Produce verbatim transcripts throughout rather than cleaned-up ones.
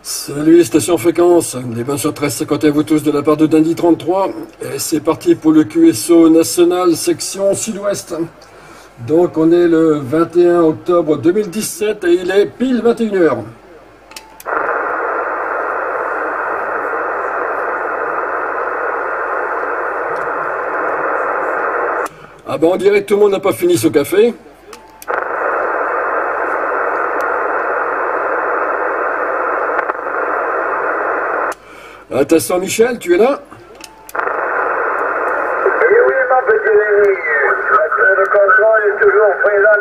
Salut station fréquence, les vingt sur treize cinquante et un vous tous de la part de Dandy trente-trois. Et c'est parti pour le Q S O national section sud-ouest. Donc on est le vingt et un octobre deux mille dix-sept et il est pile vingt et une heures. Ah ben on dirait que tout le monde n'a pas fini ce café. Attention Michel, tu es là? Oui, oui, mon petit Rémi. La tour de contrôle est toujours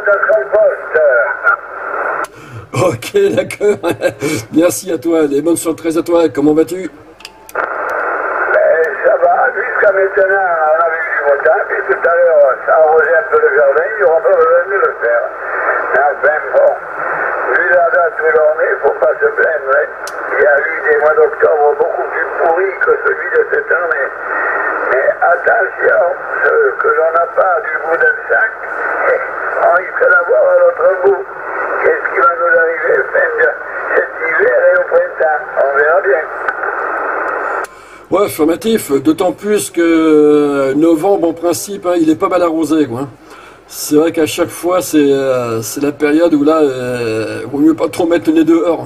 présente à son poste. Ok, d'accord. Merci à toi. Les bonnes sont très à toi. Comment vas-tu? Ben, ça va. Jusqu'à maintenant, on a vu du beau temps. Puis tout à l'heure, ça a arrosé un peu le jardin. Il n'y aura pas besoin de le faire. Mais enfin, bon. Vu la date où l'on est, il ne faut pas se plaindre. Hein. Il y a eu des mois d'octobre beaucoup plus pourris que celui de cette année. Mais attention, ce que l'on n'a pas du bout d'un sac, on risque d'avoir à l'autre bout. Qu'est-ce qui va nous arriver fin de cet hiver et au printemps? On verra bien. Ouais, affirmatif. D'autant plus que novembre, en principe, hein, il est pas mal arrosé, quoi. C'est vrai qu'à chaque fois, c'est euh, c'est la période où là, euh, vaut mieux pas trop mettre le nez dehors.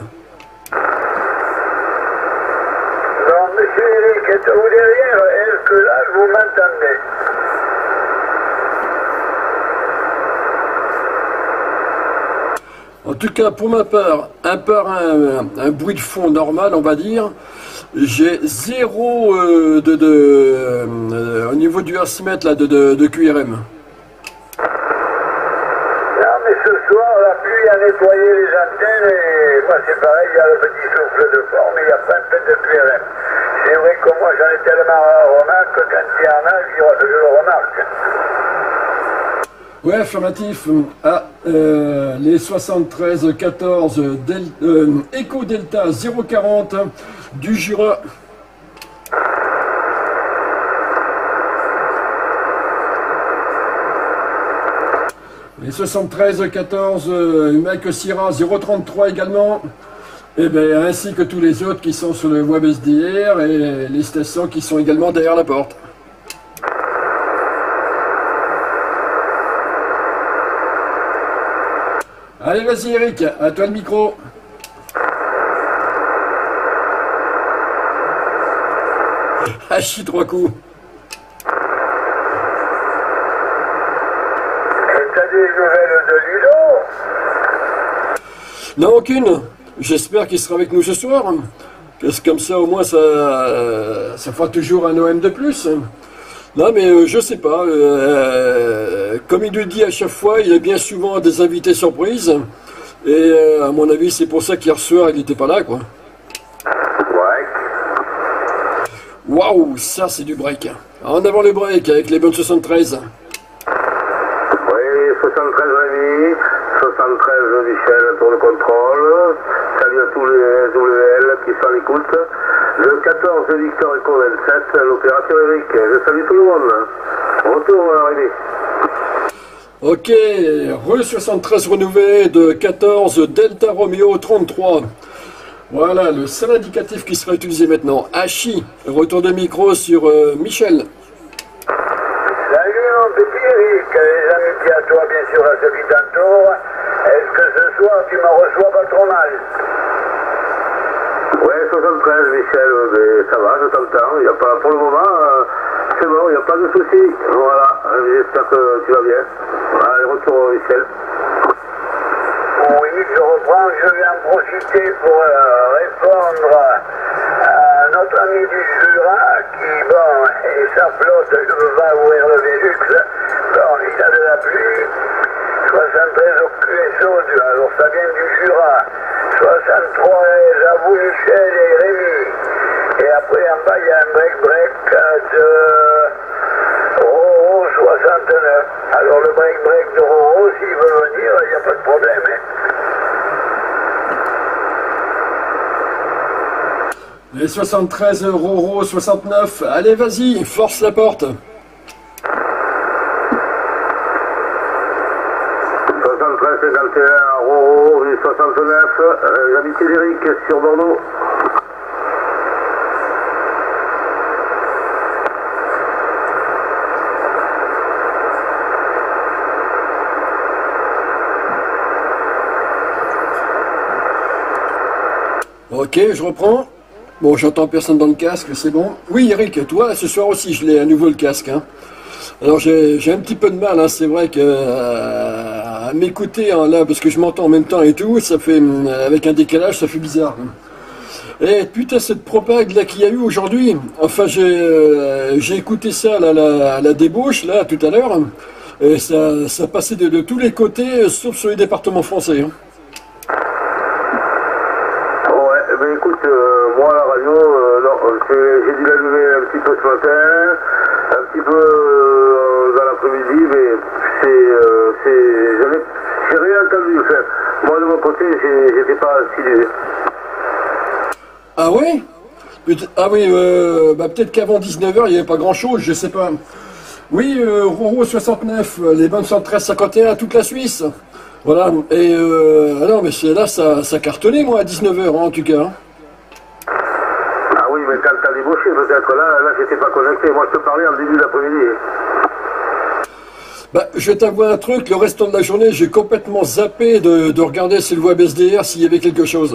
Donc, monsieur Eric, êtes-vous derrière? Est-ce que là, vous m'entendez? En tout cas, pour ma part, un par un, un bruit de fond normal, on va dire, j'ai zéro euh, de, de euh, au niveau du hertzmètre là, de, de, de Q R M. Non, mais ce soir, la pluie a nettoyé les antennes et moi, c'est pareil, il y a le petit souffle de fond, mais il n'y a pas un peu de Q R M. C'est vrai que moi, j'en ai tellement remarqué que quand il y en a, je, je le remarque. Ouais, affirmatif. Ah, euh, les soixante-treize quatorze del, euh, Echo Delta zéro quarante du Jura. Les soixante-treize quatorze euh, Mike Sierra zéro trente-trois également. Et bien, ainsi que tous les autres qui sont sur le web S D R et les stations qui sont également derrière la porte. Allez, vas-y Eric, à toi le micro. Hachi trois coups. Et t'as des nouvelles de Ludo? Non, aucune. J'espère qu'il sera avec nous ce soir. Parce que comme ça, au moins, ça, ça fera toujours un O M de plus. Non, mais euh, je sais pas. Euh, comme il nous dit à chaque fois, il y a bien souvent des invités surprises. Et euh, à mon avis, c'est pour ça qu'hier soir, il n'était pas là, quoi. Ouais. Waouh, ça, c'est du break. En avant le break avec les bonnes soixante-treize. Oui, soixante-treize Rémi, soixante-treize Michel pour le contrôle. Salut à tous les W L qui sont à l'écoute. Le quatorze Victor Echo vingt-sept, l'opération Eric. Je salue tout le monde. Retour Rémi. Ok, Re soixante-treize renouvelé de quatorze Delta Romeo trente-trois. Voilà, le seul indicatif qui sera utilisé maintenant. Hachi, retour de micro sur euh, Michel. Salut mon petit Eric, les amitiés à toi bien sûr à celui tantôt. Est-ce que ce soir tu me reçois pas trop mal? Ouais, soixante-treize Michel, mais ça va, je t'entends. Il y a pas, pour le moment, euh, c'est bon, il n'y a pas de souci. Voilà, j'espère que tu vas bien. Allez, retour Michel. Oui, je reprends, je vais en profiter pour euh, répondre à notre ami du Jura qui, bon, et sa flotte, je ne veux pas ouvrir le Vélux, bon, il a de la pluie, soixante-treize au Q S O, alors ça vient du Jura, soixante-trois, j'avoue Michel et Rémi, et après en bas il y a un break-break de Roro soixante-neuf, alors le break-break de Roro, s'il veut venir, il n'y a pas de problème, hein. Les soixante-treize Roro soixante-neuf. Allez, vas-y, force la porte. soixante-treize cinquante et un Roro soixante-neuf, euh, l'amitié d'Eric sur Bordeaux. Ok, je reprends. Bon, j'entends personne dans le casque, c'est bon. Oui, Eric, toi, ce soir aussi, je l'ai à nouveau le casque. Hein. Alors, j'ai un petit peu de mal, hein, c'est vrai que euh, à m'écouter hein, là, parce que je m'entends en même temps et tout, ça fait, avec un décalage, ça fait bizarre. Hein. Et putain, cette propague là qu'il y a eu aujourd'hui, enfin, j'ai euh, j'ai écouté ça là, la, à la débauche, là, tout à l'heure, et ça, ça passait de, de tous les côtés, sauf sur les départements français. Hein. Ben écoute, euh, moi la radio, euh, non, j'ai dû la lever un petit peu ce matin, un petit peu euh, dans l'après-midi, mais c'est, euh, c'est, j'avais, j'ai rien entendu. Enfin, moi de mon côté, j'étais pas assidu. Ah oui? Ah oui, euh, bah peut-être qu'avant dix-neuf heures, il n'y avait pas grand-chose, je sais pas. Oui, euh, Roro soixante-neuf, les bonnes soixante-treize cinquante et un, toute la Suisse. Voilà, et euh, ah non, mais là, ça, ça cartonnait, moi, à dix-neuf heures, hein, en tout cas. Hein. Ah oui, mais quand t'as débauché, peut-être, là, là, j'étais pas connecté. Moi, je te parlais en début d'après-midi. Bah, je vais t'avouer un truc, le restant de la journée, j'ai complètement zappé de, de regarder sur le web S D R s'il y avait quelque chose.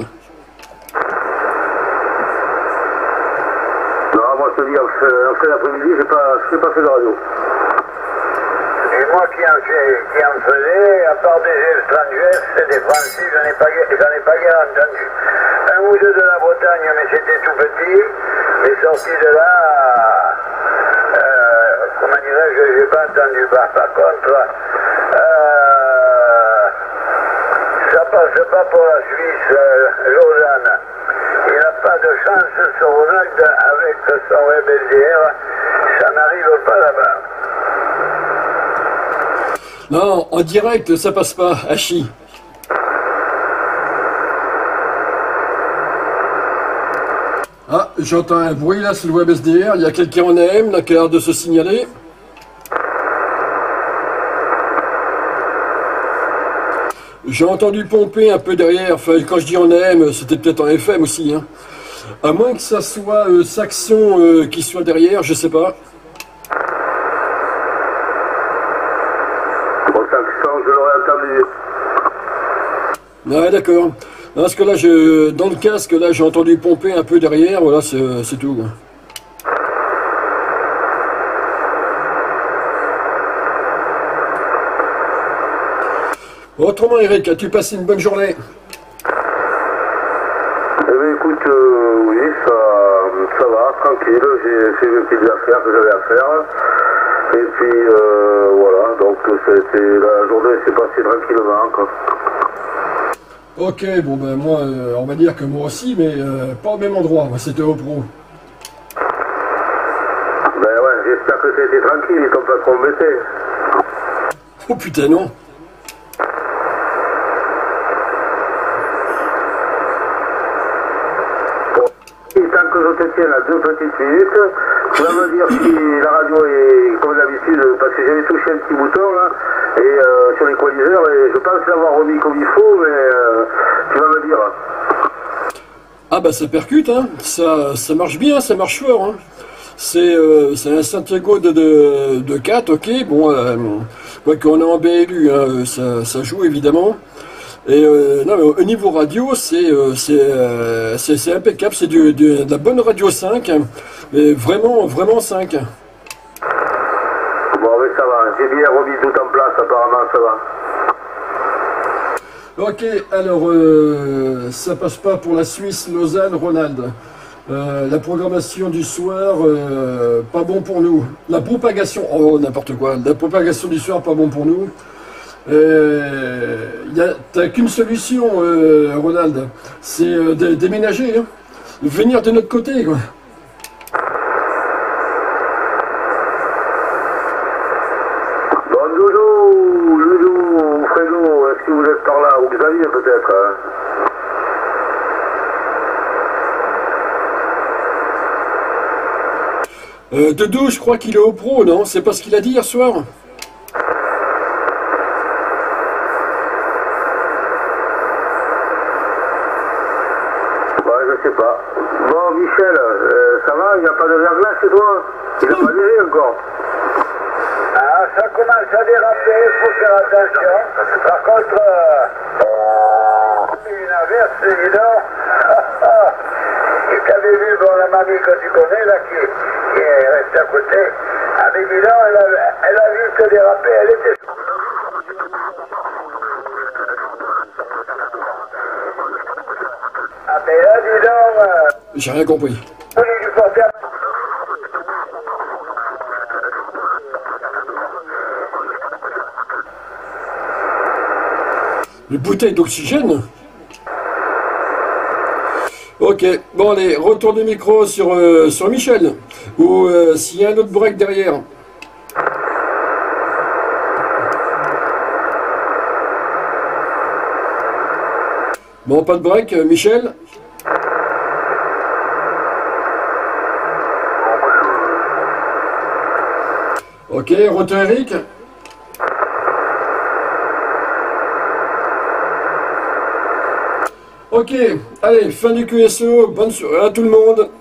Non, moi, je te dis, en fin d'après-midi, j'ai pas, pas fait de radio. Et moi qui en, qui en faisais, à part des étrangers, c'est des Français, j'en ai pas, j'en ai pas guère entendu. Un ou deux de la Bretagne, mais c'était tout petit. Mais sorti de là, euh, comment dirais-je, j'ai pas entendu. Bah, par contre, euh, ça passe pas pour la Suisse, euh, Lausanne. Il n'a pas de chance sur Ronald avec son web S D R, ça n'arrive pas là-bas. Non, en direct, ça passe pas, Hachi. Ah, j'entends un bruit là sur le web S D R, il y a quelqu'un en A M là qui a l'air de se signaler. J'ai entendu pomper un peu derrière, enfin quand je dis en A M, c'était peut-être en F M aussi. Hein. À moins que ça soit euh, Saxon euh, qui soit derrière, je sais pas. Ouais, d'accord. Parce que là, je, dans le casque, là, j'ai entendu pomper un peu derrière, voilà, c'est tout. Autrement, Eric, as-tu passé une bonne journée? Eh bien, écoute, euh, oui, ça, ça va, tranquille. J'ai fait mes petites affaires que j'avais à faire. Et puis, euh, voilà, donc la journée s'est passée tranquillement, quoi. Ok, bon ben moi, euh, on va dire que moi aussi, mais euh, pas au même endroit, moi c'était au pro. Ben ouais, j'espère que c'était tranquille, ils t'ont pas trop embêté. Oh putain non. Bon, et tant que je te tiens à deux petites minutes, tu vas me dire si la radio est comme d'habitude, parce que j'avais touché un petit bouton là, et euh, sur l'équaliseur, et je pense l'avoir remis comme il faut, mais euh, tu vas me dire. Ah bah ça percute, hein. ça, ça marche bien, ça marche fort. Hein. C'est euh, un Santiago de, de, de quatre, ok, bon, euh, quoi qu'on est en B L U, hein, ça, ça joue évidemment. Et euh, non, mais au niveau radio, c'est euh, euh, impeccable, c'est de la bonne radio cinq, hein, mais vraiment, vraiment cinq. Bon, mais ça va, j'ai bien remis tout en place, apparemment, ça va. Ok, alors, euh, ça passe pas pour la Suisse, Lausanne, Ronald. Euh, la programmation du soir, euh, pas bon pour nous. La propagation, oh n'importe quoi, la propagation du soir, pas bon pour nous. Euh, T'as qu'une solution, euh, Ronald, c'est euh, de déménager, hein. Venir de notre côté, quoi. Bon, Doudou, Doudou, Fredo, est-ce que vous êtes par là? Ou Xavier peut-être, hein? Euh, Doudou, je crois qu'il est au pro, non? C'est pas ce qu'il a dit hier soir? Je sais pas. Bon, Michel, euh, ça va? Il n'y a pas de verglas chez toi? Il n'a pas géré encore? Ah, ça commence à déraper, il faut faire attention. Par contre, euh, une averse, dis donc. Ah, et t'avais vu, bon, la mamie que tu connais, là, qui, qui est restée à côté, avec Milan, elle a, elle a vu te déraper, elle était... Ah, mais là, dis donc, euh, J'ai rien compris. on est du porter à... Une bouteille d'oxygène? Ok, bon allez, retour du micro sur, euh, sur Michel. Ou euh, s'il y a un autre break derrière. Bon, pas de break, euh, Michel. Ok, retour Eric. Ok, allez, fin du Q S O, bonne soirée à tout le monde.